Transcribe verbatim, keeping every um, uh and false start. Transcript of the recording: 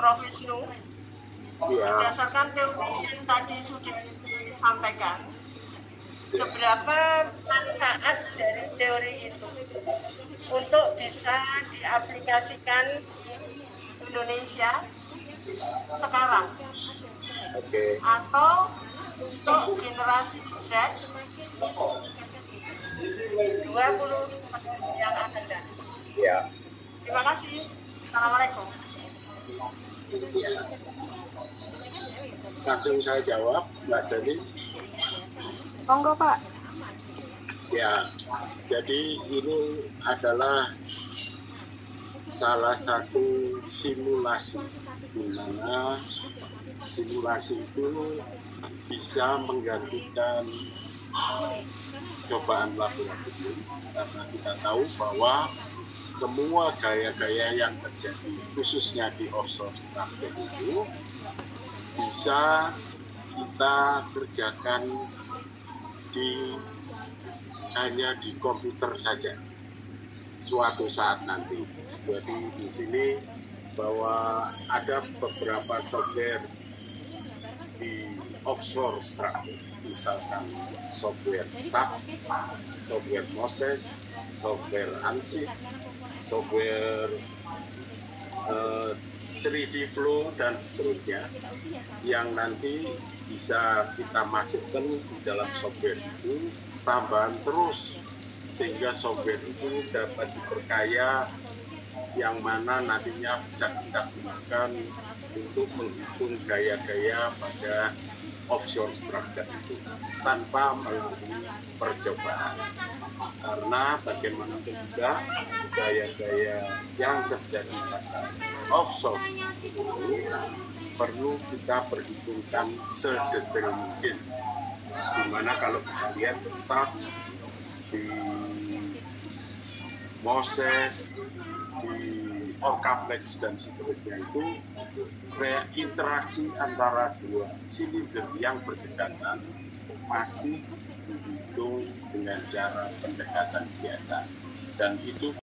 Prof Wisnu, ya. Berdasarkan teori yang tadi sudah disampaikan, seberapa manfaat dari teori itu untuk bisa diaplikasikan di Indonesia sekarang? Oke. Atau untuk generasi Z dua puluh tahun yang akan datang. Ya. Terima kasih. Assalamualaikum. Langsung saya jawab, Mbak Denis. Monggo, Pak. Ya, jadi ini adalah salah satu simulasi di mana simulasi itu bisa menggantikan cobaan laboratorium, karena kita tahu bahwa semua gaya-gaya yang terjadi khususnya di offshore structure itu bisa kita kerjakan di hanya di komputer saja suatu saat nanti. Jadi di sini bahwa ada beberapa software di offshore structure, misalkan software SAPS, software Moses, software ANSYS, software uh, tiga D Flow dan seterusnya, yang nanti bisa kita masukkan di dalam software itu tambahan terus, sehingga software itu dapat diperkaya, yang mana nantinya bisa kita gunakan untuk menghitung gaya-gaya pada offshore structure itu tanpa melalui percobaan. Karena bagaimanapun juga gaya-gaya yang terjadi pada offshore structure itu perlu kita perhitungkan sedetail mungkin. Dimana kalau kita lihat SAPS, di Moses, di Orcaflex dan seterusnya itu interaksi antara dua silinder yang berdekatan masih dihitung dengan cara pendekatan biasa, dan itu